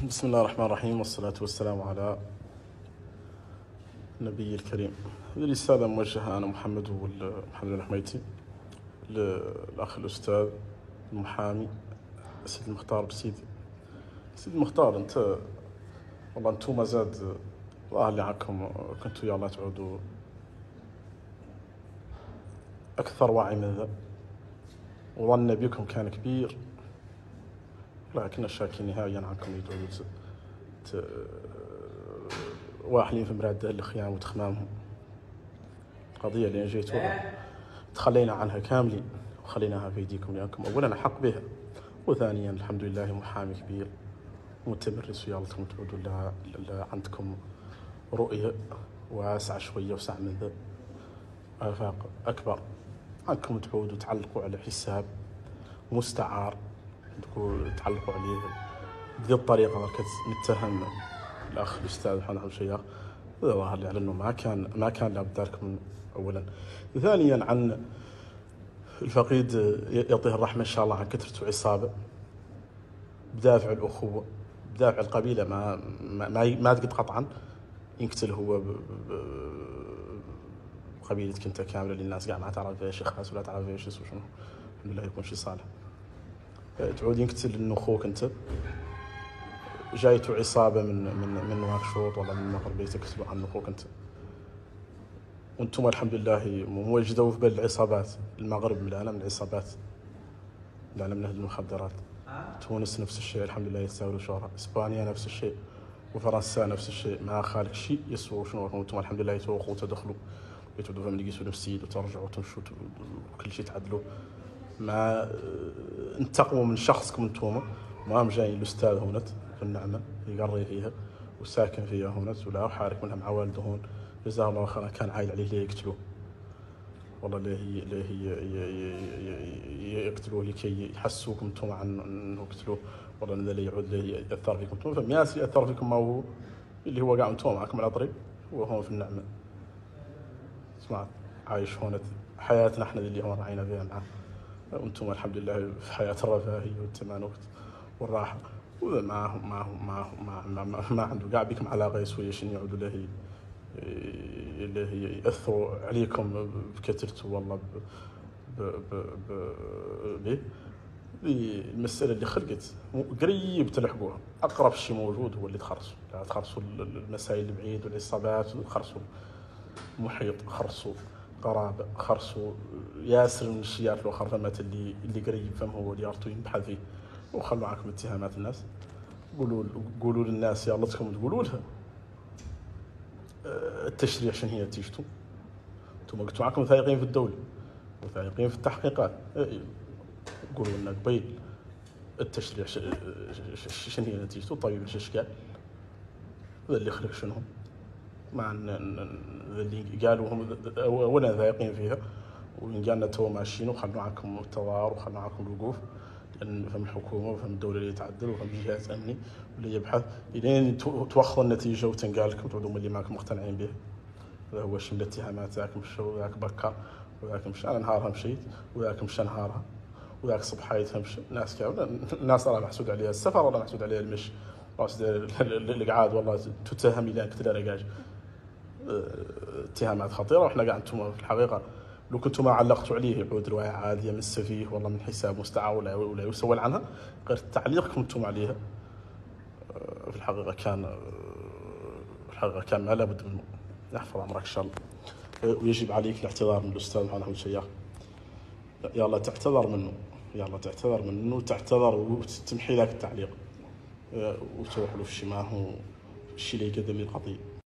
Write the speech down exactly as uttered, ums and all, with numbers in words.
بسم الله الرحمن الرحيم، والصلاة والسلام على النبي الكريم. هذه رسالة موجهة أنا محمد محمد الحميتي للأخ الأستاذ المحامي سيد المختار بسيدي. سيد المختار، أنت والله أنتوما زاد الله اللي عاكم كنتوا يلا تعودوا أكثر وعي من ذا، وظن بكم كان كبير، لكن الشاكي نهائيا عنكم يدعوا ت... واحلين في مراده الخيام وتخمامهم. القضية اللي جيتوها تخلينا عنها كاملين وخليناها في ايديكم، لانكم اولا حق بها، وثانيا الحمد لله محامي كبير متمرس ويالتكم تعودوا لها عندكم رؤية واسعة شوية وسع من ذا آفاق أكبر، عنكم تعودوا تعلقوا على حساب مستعار تقول تعلقوا عليه بهذه الطريقة. مركز متهم الأخ الأستاذ محمد الشيخ، هذا ظاهر لي على أنه ما كان ما كان لابد ذلك من أولا. ثانيا عن الفقيد يعطيه الرحمة إن شاء الله، عن كثرة عصابة بدافع الأخوة بدافع القبيلة، ما ما ما, ما تقد قطعا ينقتل هو قبيلتك أنت كاملة، اللي الناس قاعد ما تعرف ايش خاص ولا تعرف ايش وشنو. الحمد لله يكون شيء صالح. تعود ينقتل إنه أخوك أنت جايته عصابة من من من نواكشوط ولا من مقر بيتك يكتبوا عن أخوك أنت، وأنتم الحمد لله موجدوا في بين العصابات. المغرب مليانة من العصابات، مليانة من أهل المخدرات. تونس نفس الشيء الحمد لله يتساووا شهرة، إسبانيا نفس الشيء، وفرنسا نفس الشيء. ما خالك شيء يسووا شنو، وأنتم الحمد لله يتوقوا وتدخلوا يتودوا فهم يقيسوا نفسيد وترجعوا وتمشوا وكل شيء تعدلوا. ما انتقموا من شخصكم انتم، ما هم جايين الأستاذ هونت في النعمة يقري فيها وساكن فيها هونت، ولا حارك منها مع والده هون جزاه الله خيرا، كان عايل عليه ليه يقتلوه، والله ليه ليه يقتلوه لكي يحسوكم انتم عن انه يقتلوه، والله انه اللي يعود ليه ياثر فيكم انتم. فمياس ياثر فيكم ما هو اللي هو قاعد انتم معكم على طريق، هو هون في النعمة سمعت عايش هون حياتنا احنا اللي هون راعينا فيها معاه، وانتم الحمد لله في حياة الرفاهية والتمانوت والراحة. وما ما ما ما ما, ما, ما عنده قاعد بكم علاقة يسوي شنو يعودوا له اللي يأثروا عليكم بكثرته. والله ب ب ب ب المسألة اللي خلقت قريب تلحقوها، أقرب شيء موجود هو اللي تخرصوا، لا تخرصوا المسائل البعيد والعصابات، خرصوا محيط، خرصوا قرابة، خرصوا ياسر من الشيات لو خرفمات اللي اللي قريب فهم هو اللي يارتو ينبحث فيه، وخلوا معكم اتهامات الناس. قولوا قولوا للناس يا لطكم تقولوا لها التشريع شنو هي نتيجته. انتم قلتوا معكم وثائقين في الدولة وثائقين في التحقيقات، قولوا لنا قبيل التشريع شنو هي نتيجته. طيب ايش اشكال هذا اللي خلق شنو مع اللي قالوا هم اولا ذايقين فيها، وإن قالنا تو ماشيين وخلوا عنكم التظاهر وخلوا عنكم الوقوف، لأن فهم الحكومة وفهم الدولة اللي تعدل وفهم جهاز أمني واللي يبحث إلين توخذ النتيجة وتنقال لكم تعودوا اللي ماكم مقتنعين به. هذا هو شمل الاتهامات، ذاك مشى وذاك بكر وذاك مشى، أنا نهارها مشيت وذاك مشى نهارها وذاك صبحايتها مشى. ناس كاملة الناس راه محسود عليها السفر ولا محسود عليها المش، القعاد والله تتهم إلى كثير رجاج. اتهامات خطيرة، وإحنا قاعد أنتم في الحقيقة لو كنتم ما علقتوا عليه يعود رواية عادية من السفيه والله من حساب مستعار ولا ولا يسول عنها، غير تعليقكم أنتم عليها في الحقيقة كان في الحقيقة كان ما لابد منه. يحفظ عمرك إن شاء الله. ويجب عليك الاعتذار من الأستاذ محمد الشيخ، يا الله تعتذر منه، يا الله تعتذر منه وتعتذر وتمحي ذاك التعليق وتروح له في شي ما هو الشيء اللي يقدم لي القضية.